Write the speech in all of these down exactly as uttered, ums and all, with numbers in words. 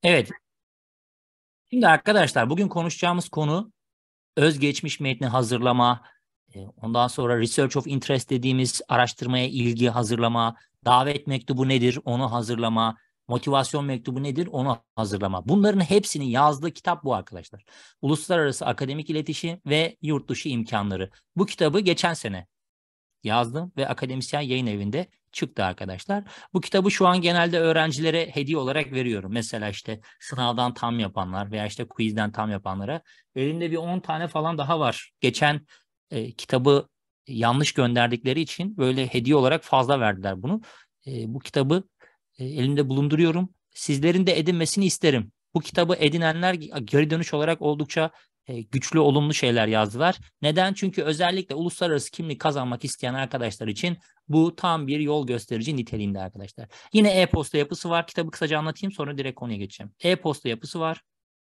Evet, şimdi arkadaşlar bugün konuşacağımız konu özgeçmiş metni hazırlama, e, ondan sonra research of interest dediğimiz araştırmaya ilgi hazırlama, davet mektubu nedir onu hazırlama, motivasyon mektubu nedir onu hazırlama. Bunların hepsini yazdığı kitap bu arkadaşlar. Uluslararası Akademik İletişim ve Yurt Dışı İmkanları. Bu kitabı geçen sene yazdım ve Akademisyen Yayın Evi'nde çıktı arkadaşlar. Bu kitabı şu an genelde öğrencilere hediye olarak veriyorum. Mesela işte sınavdan tam yapanlar veya işte quizden tam yapanlara. Elimde bir on tane falan daha var. Geçen e, kitabı yanlış gönderdikleri için böyle hediye olarak fazla verdiler bunu. E, bu kitabı e, elimde bulunduruyorum. Sizlerin de edinmesini isterim. Bu kitabı edinenler geri dönüş olarak oldukça e, güçlü, olumlu şeyler yazdılar. Neden? Çünkü özellikle uluslararası kimlik kazanmak isteyen arkadaşlar için bu tam bir yol gösterici niteliğinde arkadaşlar. Yine e-posta yapısı var. Kitabı kısaca anlatayım sonra direkt konuya geçeceğim. E-posta yapısı var.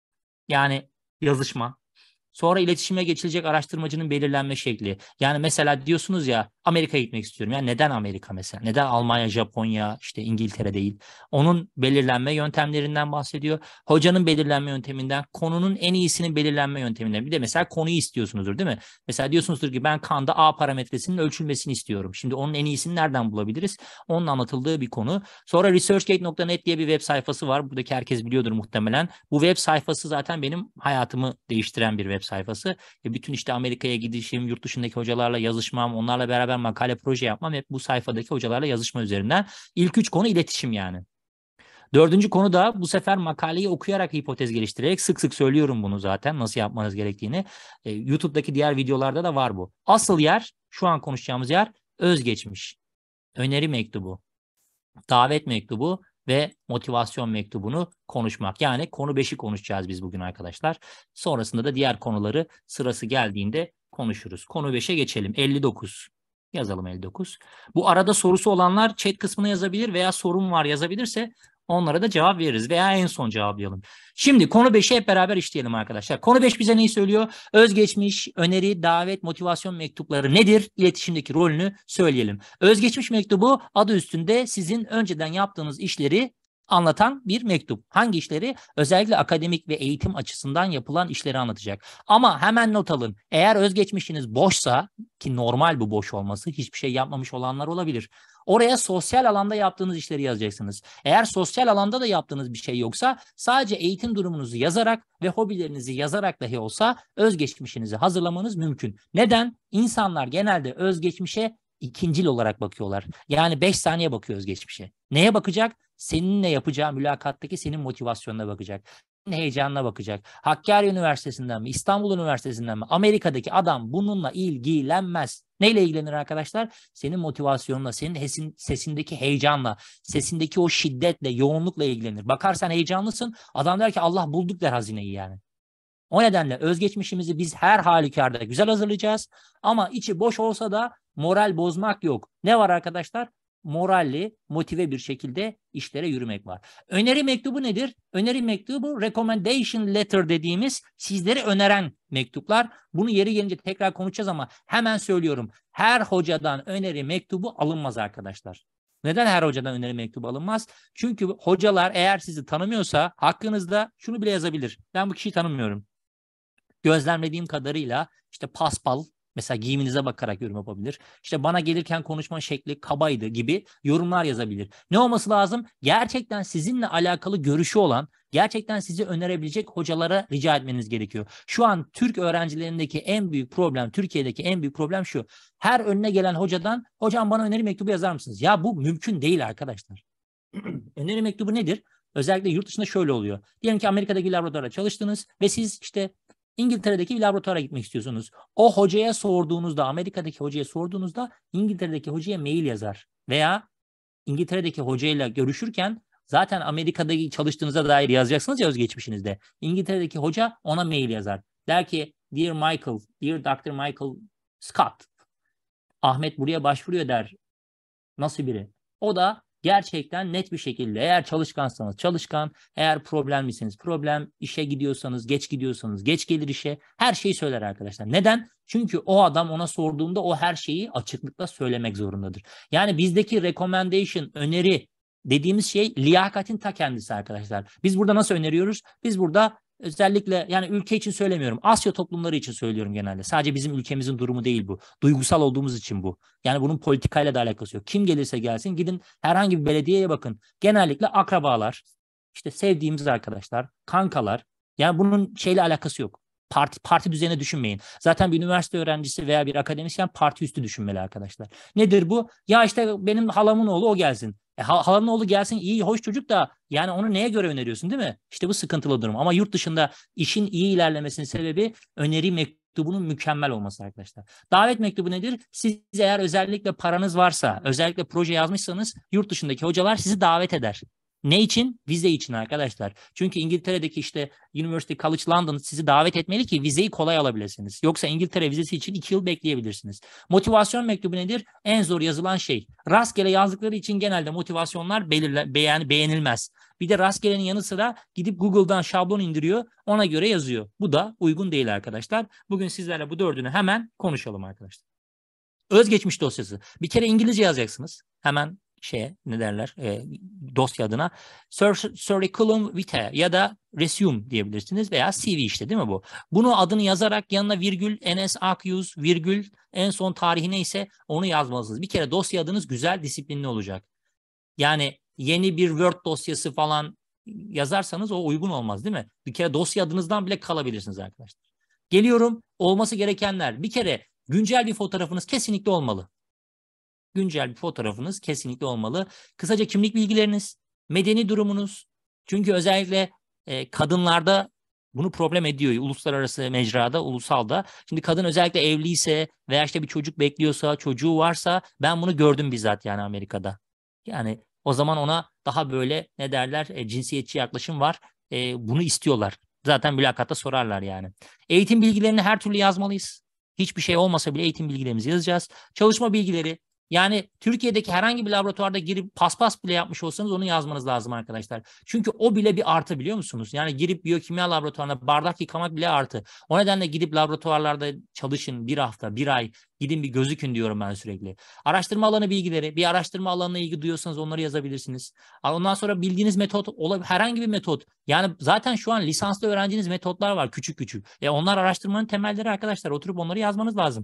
Yani yazışma. Sonra iletişime geçilecek araştırmacının belirlenme şekli. Yani mesela diyorsunuz ya Amerika'ya gitmek istiyorum. Yani neden Amerika mesela? Neden Almanya, Japonya, işte İngiltere değil? Onun belirlenme yöntemlerinden bahsediyor. Hocanın belirlenme yönteminden, konunun en iyisinin belirlenme yönteminden. Bir de mesela konuyu istiyorsunuzdur değil mi? Mesela diyorsunuzdur ki ben kanda A parametresinin ölçülmesini istiyorum. Şimdi onun en iyisini nereden bulabiliriz? Onun anlatıldığı bir konu. Sonra researchgate nokta net diye bir web sayfası var. Buradaki herkes biliyordur muhtemelen. Bu web sayfası zaten benim hayatımı değiştiren bir web sayfası. E bütün işte Amerika'ya gidişim, yurt dışındaki hocalarla yazışmam, onlarla beraber makale proje yapmam hep bu sayfadaki hocalarla yazışma üzerinden. İlk üç konu iletişim yani. Dördüncü konu da bu sefer makaleyi okuyarak hipotez geliştirerek sık sık söylüyorum bunu zaten nasıl yapmanız gerektiğini. E, YouTube'daki diğer videolarda da var bu. Asıl yer şu an konuşacağımız yer özgeçmiş, öneri mektubu, davet mektubu ve motivasyon mektubunu konuşmak. Yani konu beşi konuşacağız biz bugün arkadaşlar. Sonrasında da diğer konuları sırası geldiğinde konuşuruz. Konu beşe geçelim. elli dokuz. Yazalım elli dokuz. Bu arada sorusu olanlar chat kısmına yazabilir veya sorun var yazabilirse onlara da cevap veririz veya en son cevaplayalım. Şimdi konu beşi hep beraber işleyelim arkadaşlar. Konu beş bize neyi söylüyor? Özgeçmiş, öneri, davet, motivasyon mektupları nedir? İletişimdeki rolünü söyleyelim. Özgeçmiş mektubu adı üstünde sizin önceden yaptığınız işleri anlatan bir mektup. Hangi işleri? Özellikle akademik ve eğitim açısından yapılan işleri anlatacak. Ama hemen not alın. Eğer özgeçmişiniz boşsa, ki normal bu boş olması, hiçbir şey yapmamış olanlar olabilir. Oraya sosyal alanda yaptığınız işleri yazacaksınız. Eğer sosyal alanda da yaptığınız bir şey yoksa sadece eğitim durumunuzu yazarak ve hobilerinizi yazarak dahi olsa özgeçmişinizi hazırlamanız mümkün. Neden? İnsanlar genelde özgeçmişe ikincil olarak bakıyorlar. Yani beş saniye bakıyor özgeçmişe. Neye bakacak? Seninle yapacağı mülakattaki senin motivasyonuna bakacak. Heyecanına bakacak. Hakkari Üniversitesi'nden mi, İstanbul Üniversitesi'nden mi, Amerika'daki adam bununla ilgilenmez. Neyle ilgilenir arkadaşlar? Senin motivasyonla, senin hesin, sesindeki heyecanla, sesindeki o şiddetle, yoğunlukla ilgilenir. Bakarsan heyecanlısın, adam der ki Allah bulduk der hazineyi yani. O nedenle özgeçmişimizi biz her halükarda güzel hazırlayacağız. Ama içi boş olsa da moral bozmak yok. Ne var arkadaşlar? Moralli, motive bir şekilde işlere yürümek var. Öneri mektubu nedir? Öneri mektubu recommendation letter dediğimiz sizleri öneren mektuplar. Bunu yeri gelince tekrar konuşacağız ama hemen söylüyorum. Her hocadan öneri mektubu alınmaz arkadaşlar. Neden her hocadan öneri mektubu alınmaz? Çünkü hocalar eğer sizi tanımıyorsa hakkınızda şunu bile yazabilir. Ben bu kişiyi tanımıyorum. Gözlemlediğim kadarıyla işte paspal mesela giyiminize bakarak yorum yapabilir. İşte bana gelirken konuşma şekli kabaydı gibi yorumlar yazabilir. Ne olması lazım? Gerçekten sizinle alakalı görüşü olan, gerçekten sizi önerebilecek hocalara rica etmeniz gerekiyor. Şu an Türk öğrencilerindeki en büyük problem, Türkiye'deki en büyük problem şu. Her önüne gelen hocadan hocam bana öneri mektubu yazar mısınız? Ya bu mümkün değil arkadaşlar. Öneri mektubu nedir? Özellikle yurt dışında şöyle oluyor. Diyelim ki Amerika'daki laboratuvarda çalıştınız ve siz işte İngiltere'deki bir laboratuvara gitmek istiyorsunuz. O hocaya sorduğunuzda, Amerika'daki hocaya sorduğunuzda İngiltere'deki hocaya mail yazar. Veya İngiltere'deki hocayla görüşürken zaten Amerika'daki çalıştığınıza dair yazacaksınız ya özgeçmişinizde. İngiltere'deki hoca ona mail yazar. Der ki Dear Michael, Dear doktor Michael Scott, Ahmet buraya başvuruyor der. Nasıl biri? O da gerçekten net bir şekilde eğer çalışkansanız çalışkan, eğer problemlisiniz problem, işe gidiyorsanız, geç gidiyorsanız, geç gelir işe her şeyi söyler arkadaşlar. Neden? Çünkü o adam ona sorduğunda o her şeyi açıklıkla söylemek zorundadır. Yani bizdeki recommendation, öneri dediğimiz şey liyakatin ta kendisi arkadaşlar. Biz burada nasıl öneriyoruz? Biz burada özellikle, yani ülke için söylemiyorum, Asya toplumları için söylüyorum genelde. Sadece bizim ülkemizin durumu değil bu. Duygusal olduğumuz için bu. Yani bunun politikayla da alakası yok. Kim gelirse gelsin, gidin herhangi bir belediyeye bakın. Genellikle akrabalar, işte sevdiğimiz arkadaşlar, kankalar. Yani bunun şeyle alakası yok. Parti, parti düzeni düşünmeyin. Zaten bir üniversite öğrencisi veya bir akademisyen parti üstü düşünmeli arkadaşlar. Nedir bu? Ya işte benim halamın oğlu o gelsin. E, halanın oğlu gelsin, iyi hoş çocuk da yani onu neye göre öneriyorsun, değil mi? İşte bu sıkıntılı durum. Ama yurt dışında işin iyi ilerlemesinin sebebi öneri mektubunun mükemmel olması arkadaşlar. Davet mektubu nedir? Siz eğer özellikle paranız varsa, özellikle proje yazmışsanız yurt dışındaki hocalar sizi davet eder. Ne için? Vize için arkadaşlar. Çünkü İngiltere'deki işte University College London sizi davet etmeli ki vizeyi kolay alabilirsiniz. Yoksa İngiltere vizesi için iki yıl bekleyebilirsiniz. Motivasyon mektubu nedir? En zor yazılan şey. Rastgele yazdıkları için genelde motivasyonlar belirle, beğen, beğenilmez. Bir de rastgelenin yanı sıra gidip Google'dan şablon indiriyor, ona göre yazıyor. Bu da uygun değil arkadaşlar. Bugün sizlerle bu dördünü hemen konuşalım arkadaşlar. Özgeçmiş dosyası. Bir kere İngilizce yazacaksınız. Hemen şeye ne derler e, dosya adına curriculum vitae ya da resume diyebilirsiniz veya C V işte, değil mi bu? Bunu adını yazarak yanına virgül, N S Akyüz, virgül, en son tarihi neyse onu yazmalısınız. Bir kere dosya adınız güzel, disiplinli olacak. Yani yeni bir Word dosyası falan yazarsanız o uygun olmaz, değil mi? Bir kere dosya adınızdan bile kalabilirsiniz arkadaşlar. Geliyorum olması gerekenler. Bir kere güncel bir fotoğrafınız kesinlikle olmalı. Güncel bir fotoğrafınız kesinlikle olmalı. Kısaca kimlik bilgileriniz, medeni durumunuz. Çünkü özellikle e, kadınlarda bunu problem ediyor. Uluslararası mecrada, ulusalda. Şimdi kadın özellikle evliyse veya işte bir çocuk bekliyorsa, çocuğu varsa, ben bunu gördüm bizzat yani Amerika'da. Yani o zaman ona daha böyle ne derler e, cinsiyetçi yaklaşım var. E, bunu istiyorlar. Zaten mülakatta sorarlar yani. Eğitim bilgilerini her türlü yazmalıyız. Hiçbir şey olmasa bile eğitim bilgilerimizi yazacağız. Çalışma bilgileri. Yani Türkiye'deki herhangi bir laboratuvarda girip paspas bile yapmış olsanız onu yazmanız lazım arkadaşlar. Çünkü o bile bir artı, biliyor musunuz? Yani girip biyokimya laboratuvarına bardak yıkamak bile artı. O nedenle gidip laboratuvarlarda çalışın bir hafta, bir ay. Gidin bir gözükün diyorum ben sürekli. Araştırma alanı bilgileri. Bir araştırma alanına ilgi duyuyorsanız onları yazabilirsiniz. Ondan sonra bildiğiniz metot, herhangi bir metot. Yani zaten şu an lisanslı öğrendiğiniz metotlar var küçük küçük. E onlar araştırmanın temelleri arkadaşlar. Oturup onları yazmanız lazım.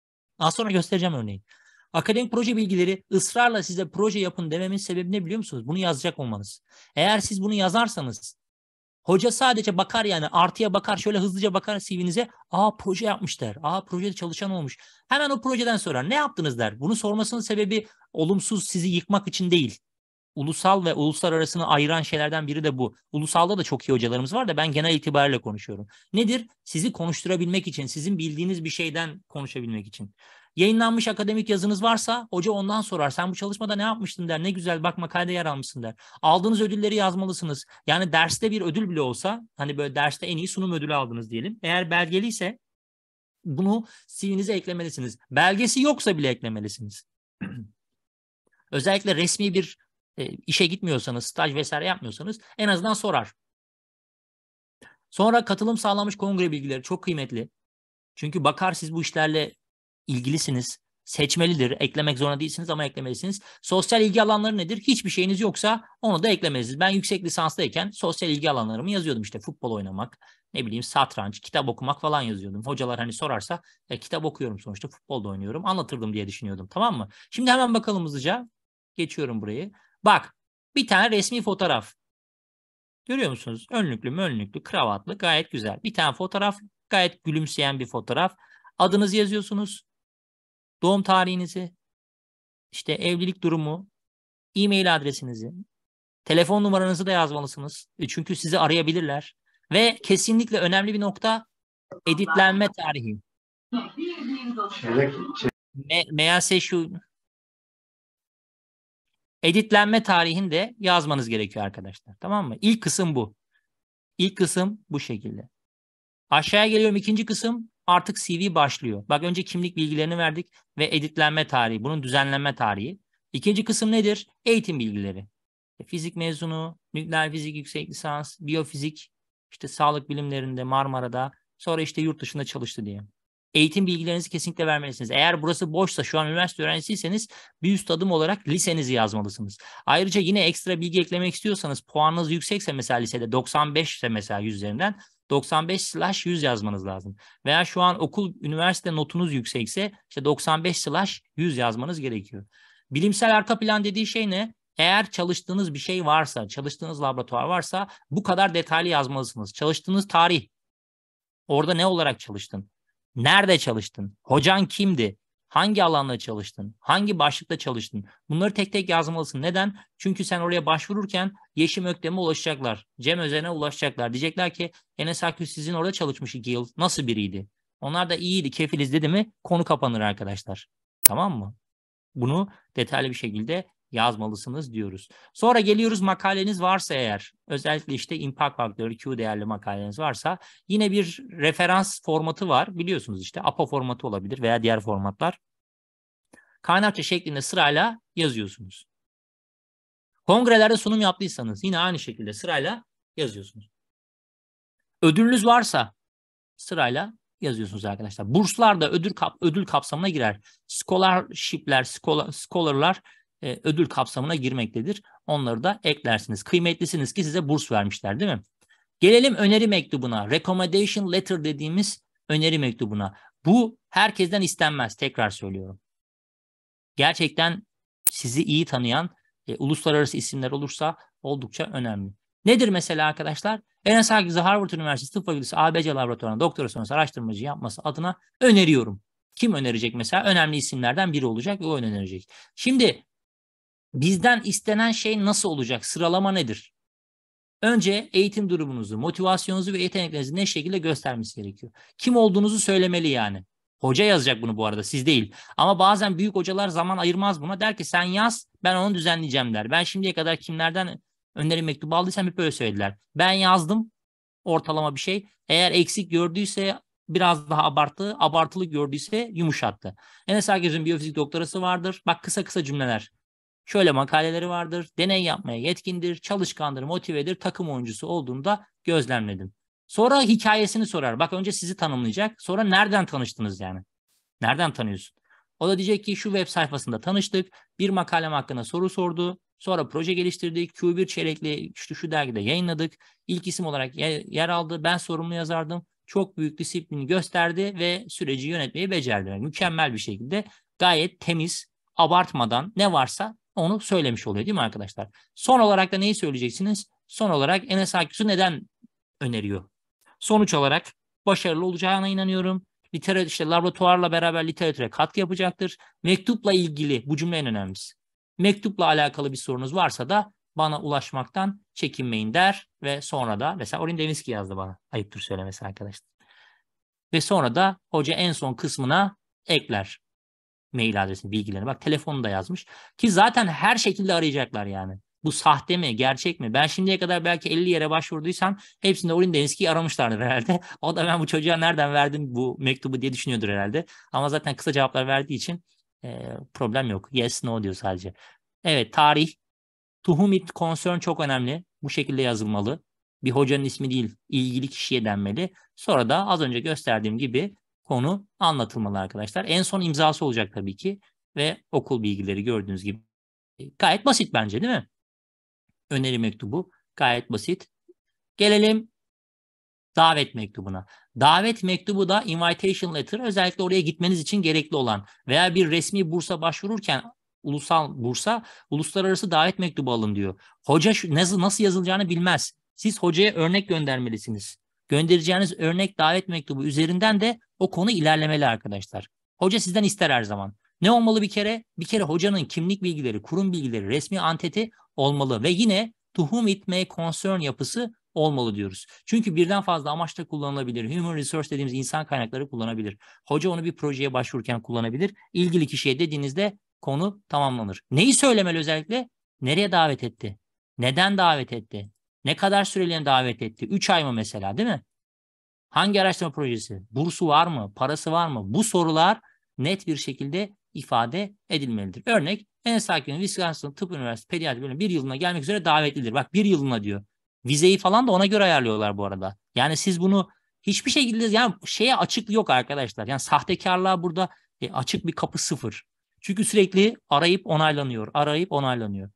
Az sonra göstereceğim örneği. Akademik proje bilgileri, ısrarla size proje yapın dememin sebebi ne biliyor musunuz? Bunu yazacak olmanız. Eğer siz bunu yazarsanız hoca sadece bakar, yani artıya bakar, şöyle hızlıca bakar C V'nize. Aa proje yapmış der. Aa projede çalışan olmuş. Hemen o projeden sorar. Ne yaptınız der. Bunu sormasının sebebi olumsuz, sizi yıkmak için değil. Ulusal ve uluslararasını ayıran şeylerden biri de bu. Ulusalda da çok iyi hocalarımız var da ben genel itibariyle konuşuyorum. Nedir? Sizi konuşturabilmek için, sizin bildiğiniz bir şeyden konuşabilmek için. Yayınlanmış akademik yazınız varsa hoca ondan sorar. Sen bu çalışmada ne yapmıştın der. Ne güzel bak makalede yer almışsın der. Aldığınız ödülleri yazmalısınız. Yani derste bir ödül bile olsa, hani böyle derste en iyi sunum ödülü aldınız diyelim. Eğer belgeliyse bunu C V'nize eklemelisiniz. Belgesi yoksa bile eklemelisiniz. Özellikle resmi bir e, işe gitmiyorsanız, staj vesaire yapmıyorsanız en azından sorar. Sonra katılım sağlanmış kongre bilgileri çok kıymetli. Çünkü bakar siz bu işlerle ilgilisiniz. Seçmelidir. Eklemek zorunda değilsiniz ama eklemelisiniz. Sosyal ilgi alanları nedir? Hiçbir şeyiniz yoksa onu da eklemelisiniz. Ben yüksek lisanstayken sosyal ilgi alanlarımı yazıyordum. İşte futbol oynamak, ne bileyim satranç, kitap okumak falan yazıyordum. Hocalar hani sorarsa e, kitap okuyorum sonuçta, futbol da oynuyorum. Anlatırdım diye düşünüyordum, tamam mı? Şimdi hemen bakalım hızlıca. Geçiyorum burayı. Bak, bir tane resmi fotoğraf. Görüyor musunuz? Önlüklü mönlüklü, kravatlı, gayet güzel. Bir tane fotoğraf, gayet gülümseyen bir fotoğraf. Adınızı yazıyorsunuz. Doğum tarihinizi, işte evlilik durumu, e-mail adresinizi, telefon numaranızı da yazmalısınız. E, Çünkü sizi arayabilirler. Ve kesinlikle önemli bir nokta, editlenme tarihi. Me meğerse şu editlenme tarihini de yazmanız gerekiyor arkadaşlar. Tamam mı? İlk kısım bu. İlk kısım bu şekilde. Aşağıya geliyorum, ikinci kısım artık C V başlıyor. Bak, önce kimlik bilgilerini verdik ve editlenme tarihi, bunun düzenlenme tarihi. İkinci kısım nedir? Eğitim bilgileri. Fizik mezunu, nükleer fizik yüksek lisans, biyofizik, işte sağlık bilimlerinde Marmara'da, sonra işte yurt dışında çalıştı diye. Eğitim bilgilerinizi kesinlikle vermelisiniz. Eğer burası boşsa, şu an üniversite öğrencisiyseniz bir üst adım olarak lisenizi yazmalısınız. Ayrıca yine ekstra bilgi eklemek istiyorsanız, puanınız yüksekse mesela lisede doksan beş ise mesela yüz üzerinden doksan beş slash yüz yazmanız lazım. Veya şu an okul, üniversite notunuz yüksekse işte doksan beş slash yüz yazmanız gerekiyor. Bilimsel arka plan dediği şey ne? Eğer çalıştığınız bir şey varsa, çalıştığınız laboratuvar varsa bu kadar detaylı yazmalısınız. Çalıştığınız tarih, orada ne olarak çalıştın? Nerede çalıştın? Hocan kimdi? Hangi alanda çalıştın? Hangi başlıkta çalıştın? Bunları tek tek yazmalısın. Neden? Çünkü sen oraya başvururken Yeşim Öktem'e ulaşacaklar. Cem Özen'e ulaşacaklar. Diyecekler ki Enes Akgül sizin orada çalışmış iki yıl. Nasıl biriydi? Onlar da iyiydi, kefiliz dedi mi konu kapanır arkadaşlar. Tamam mı? Bunu detaylı bir şekilde yazmalısınız diyoruz. Sonra geliyoruz, makaleniz varsa eğer, özellikle işte impact faktörü Q değerli makaleniz varsa yine bir referans formatı var. Biliyorsunuz işte A P A formatı olabilir veya diğer formatlar. Kaynakça şeklinde sırayla yazıyorsunuz. Kongrelerde sunum yaptıysanız yine aynı şekilde sırayla yazıyorsunuz. Ödülünüz varsa sırayla yazıyorsunuz arkadaşlar. Burslar da ödül kap ödül kapsamına girer. Scholarship'ler, scholar, scholar'lar e, ödül kapsamına girmektedir. Onları da eklersiniz. Kıymetlisiniz ki size burs vermişler, değil mi? Gelelim öneri mektubuna. Recommendation letter dediğimiz öneri mektubuna. Bu herkesten istenmez. Tekrar söylüyorum. Gerçekten sizi iyi tanıyan e, uluslararası isimler olursa oldukça önemli. Nedir mesela arkadaşlar? Enes Akgül Harvard Üniversitesi Tıp Fakültesi A B C Laboratuvarı'na doktora sonrası araştırmacı yapması adına öneriyorum. Kim önerecek mesela? Önemli isimlerden biri olacak ve o önerecek. Şimdi bizden istenen şey nasıl olacak? Sıralama nedir? Önce eğitim durumunuzu, motivasyonunuzu ve yeteneklerinizi ne şekilde göstermesi gerekiyor. Kim olduğunuzu söylemeli yani. Hoca yazacak bunu bu arada, siz değil. Ama bazen büyük hocalar zaman ayırmaz buna. Der ki sen yaz, ben onu düzenleyeceğim der. Ben şimdiye kadar kimlerden öneri mektubu aldıysam hep öyle söylediler. Ben yazdım ortalama bir şey. Eğer eksik gördüyse biraz daha abarttı, abartılı gördüyse yumuşattı. Enes Akgül'ün biyofizik doktorası vardır. Bak, kısa kısa cümleler. Şöyle makaleleri vardır, deney yapmaya yetkindir, çalışkandır, motivedir, takım oyuncusu olduğunu da gözlemledim. Sonra hikayesini sorar. Bak, önce sizi tanımlayacak. Sonra nereden tanıştınız yani? Nereden tanıyorsun? O da diyecek ki şu web sayfasında tanıştık. Bir makalem hakkında soru sordu. Sonra proje geliştirdik. Q bir çeyrekli şu, şu dergide yayınladık. İlk isim olarak yer aldı. Ben sorumlu yazardım. Çok büyük disiplini gösterdi ve süreci yönetmeyi becerdi. Yani mükemmel bir şekilde, gayet temiz, abartmadan ne varsa onu söylemiş oluyor, değil mi arkadaşlar? Son olarak da neyi söyleyeceksiniz? Son olarak Enes Akgül'ü neden öneriyor? Sonuç olarak başarılı olacağına inanıyorum. Literatür, işte laboratuvarla beraber literatüre katkı yapacaktır. Mektupla ilgili, bu cümle en önemlisi. Mektupla alakalı bir sorunuz varsa da bana ulaşmaktan çekinmeyin der ve sonra da mesela Orrin Devinsky yazdı bana. Ayıptır söylemesi arkadaşlar. Ve sonra da hoca en son kısmına ekler mail adresini, bilgilerini. Bak, telefonunu da yazmış. Ki zaten her şekilde arayacaklar yani. Bu sahte mi, gerçek mi? Ben şimdiye kadar belki elli yere başvurduysam hepsinde Orrin Devinsky'yi aramışlardır herhalde. O da ben bu çocuğa nereden verdim bu mektubu diye düşünüyordur herhalde. Ama zaten kısa cevaplar verdiği için e, problem yok. Yes, no diyor sadece. Evet, tarih. To whom it concern çok önemli. Bu şekilde yazılmalı. Bir hocanın ismi değil, ilgili kişiye denmeli. Sonra da az önce gösterdiğim gibi konu anlatılmalı arkadaşlar. En son imzası olacak tabii ki ve okul bilgileri gördüğünüz gibi. Gayet basit bence, değil mi? Öneri mektubu gayet basit. Gelelim davet mektubuna. Davet mektubu da invitation letter, özellikle oraya gitmeniz için gerekli olan veya bir resmi bursa başvururken, ulusal bursa, uluslararası davet mektubu alın diyor. Hoca şu, nasıl, nasıl yazılacağını bilmez. Siz hocaya örnek göndermelisiniz. Göndereceğiniz örnek davet mektubu üzerinden de o konu ilerlemeli arkadaşlar. Hoca sizden ister her zaman. Ne olmalı bir kere? Bir kere hocanın kimlik bilgileri, kurum bilgileri, resmi anketi olmalı ve yine to whom it may concern yapısı olmalı diyoruz. Çünkü birden fazla amaçla kullanılabilir. Human resource dediğimiz insan kaynakları kullanabilir. Hoca onu bir projeye başvururken kullanabilir. İlgili kişiye dediğinizde konu tamamlanır. Neyi söylemeli özellikle? Nereye davet etti? Neden davet etti? Ne kadar süreliğine davet etti? üç ay mı mesela, değil mi? Hangi araştırma projesi? Bursu var mı? Parası var mı? Bu sorular net bir şekilde ifade edilmelidir. Örnek, Enes Akgül'ün Wisconsin Tıp Üniversitesi Pediatri Bölümü bir yılına gelmek üzere davetlidir. Bak, bir yılına diyor. Vizeyi falan da ona göre ayarlıyorlar bu arada. Yani siz bunu Hiçbir şekilde yani şeye açık yok arkadaşlar. Yani sahtekarlığa burada e, açık bir kapı sıfır. Çünkü sürekli arayıp onaylanıyor, arayıp onaylanıyor.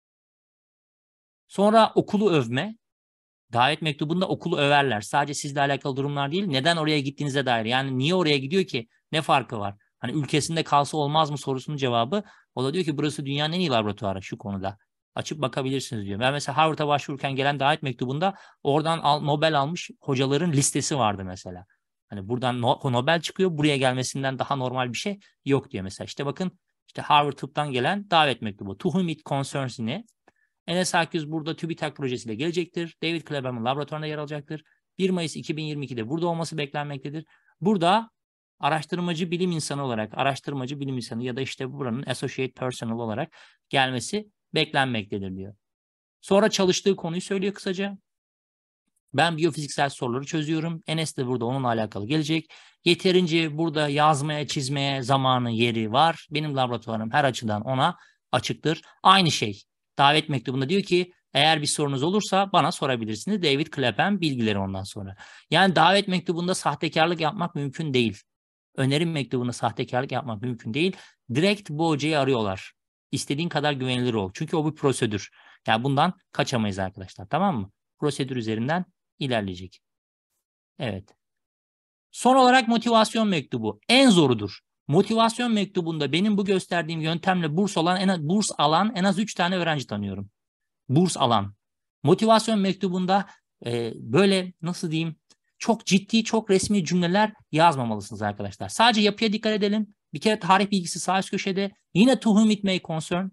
Sonra okulu övme. Davet mektubunda okulu överler. Sadece sizle alakalı durumlar değil. Neden oraya gittiğinize dair. Yani niye oraya gidiyor ki? Ne farkı var? Hani ülkesinde kalsa olmaz mı sorusunun cevabı. O da diyor ki burası dünyanın en iyi laboratuvarı şu konuda. Açıp bakabilirsiniz diyor. Ben mesela Harvard'a başvururken gelen davet mektubunda oradan al, Nobel almış hocaların listesi vardı mesela. Hani buradan no, Nobel çıkıyor. Buraya gelmesinden daha normal bir şey yok diyor mesela. İşte bakın işte Harvard Tıp'tan gelen davet mektubu. To whom it concerns ne? Enes Akgüz burada TÜBİTAK projesiyle gelecektir. David Kleberman laboratuvarında yer alacaktır. bir Mayıs iki bin yirmi ikide burada olması beklenmektedir. Burada araştırmacı bilim insanı olarak, araştırmacı bilim insanı ya da işte buranın associate personnel olarak gelmesi beklenmektedir diyor. Sonra çalıştığı konuyu söylüyor kısaca. Ben biyofiziksel soruları çözüyorum. Enes de burada onunla alakalı gelecek. Yeterince burada yazmaya, çizmeye zamanı, yeri var. Benim laboratuvarım her açıdan ona açıktır. Aynı şey. Davet mektubunda diyor ki eğer bir sorunuz olursa bana sorabilirsiniz. David Clapham bilgileri ondan sonra. Yani davet mektubunda sahtekarlık yapmak mümkün değil. Önerim mektubunda sahtekarlık yapmak mümkün değil. Direkt bu hocayı arıyorlar. İstediğin kadar güvenilir ol. Çünkü o bir prosedür. Yani bundan kaçamayız arkadaşlar. Tamam mı? Prosedür üzerinden ilerleyecek. Evet. Son olarak motivasyon mektubu. En zorudur. Motivasyon mektubunda benim bu gösterdiğim yöntemle burs olan en az, burs alan en az üç tane öğrenci tanıyorum. Burs alan. Motivasyon mektubunda e, böyle nasıl diyeyim çok ciddi, çok resmi cümleler yazmamalısınız arkadaşlar. Sadece yapıya dikkat edelim. Bir kere tarih bilgisi sağ üst köşede. Yine to whom it may concern.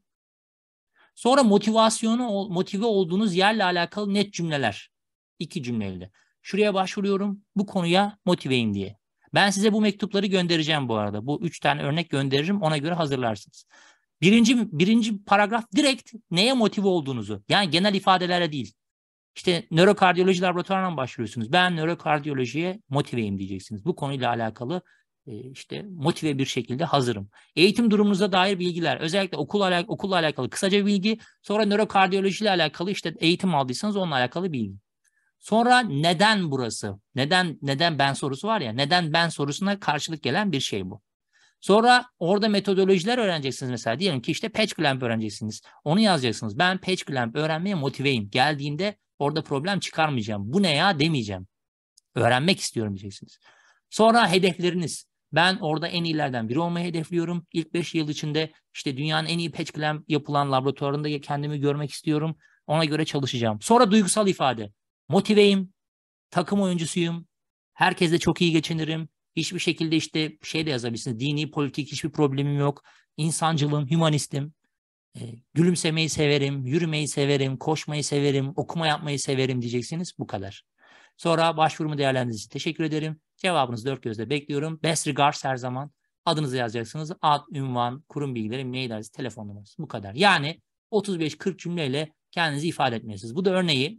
Sonra motivasyonu, motive olduğunuz yerle alakalı net cümleler. İki cümleyle. Şuraya başvuruyorum, bu konuya motiveyim diye. Ben size bu mektupları göndereceğim bu arada. Bu üç tane örnek gönderirim, ona göre hazırlarsınız. Birinci, birinci paragraf direkt neye motive olduğunuzu. Yani genel ifadelerle değil. İşte nörokardiyoloji laboratuvarına başvuruyorsunuz. Ben nörokardiyolojiye motiveyim diyeceksiniz. Bu konuyla alakalı işte motive bir şekilde hazırım. Eğitim durumunuza dair bilgiler, özellikle okul okulla alakalı kısaca bir bilgi, sonra nörokardiyoloji ile alakalı işte eğitim aldıysanız onunla alakalı bilgi. Sonra neden burası? Neden neden ben sorusu var ya, neden ben sorusuna karşılık gelen bir şey bu. Sonra orada metodolojiler öğreneceksiniz mesela. Diyelim ki işte patch clamp öğreneceksiniz. Onu yazacaksınız. Ben patch clamp öğrenmeye motiveyim. Geldiğinde orada problem çıkarmayacağım. Bu ne ya demeyeceğim. Öğrenmek istiyorum diyeceksiniz. Sonra hedefleriniz. Ben orada en iyilerden biri olmayı hedefliyorum. İlk beş yıl içinde işte dünyanın en iyi patch clamp yapılan laboratuvarında kendimi görmek istiyorum. Ona göre çalışacağım. Sonra duygusal ifade. Motiveyim, takım oyuncusuyum, herkesle çok iyi geçinirim. Hiçbir şekilde işte şey de yazabilirsiniz. Dini, politik hiçbir problemim yok. İnsancılığım, hümanistim. E, gülümsemeyi severim, yürümeyi severim, koşmayı severim, okuma yapmayı severim diyeceksiniz. Bu kadar. Sonra başvurumu değerlendirdiğiniz için teşekkür ederim. Cevabınızı dört gözle bekliyorum. Best regards her zaman. Adınızı yazacaksınız. Ad, ünvan, kurum bilgileri, mail adresi, telefon numarası. Bu kadar. Yani otuz beş kırk cümleyle kendinizi ifade etmelisiniz. Bu da örneği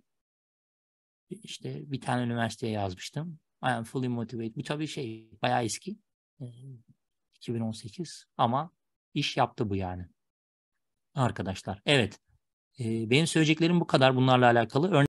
işte bir tane üniversiteye yazmıştım. I am fully motivated. Bu tabii şey bayağı eski. iki bin on sekiz ama iş yaptı bu yani. Arkadaşlar. Evet. Benim söyleyeceklerim bu kadar bunlarla alakalı. Örneğin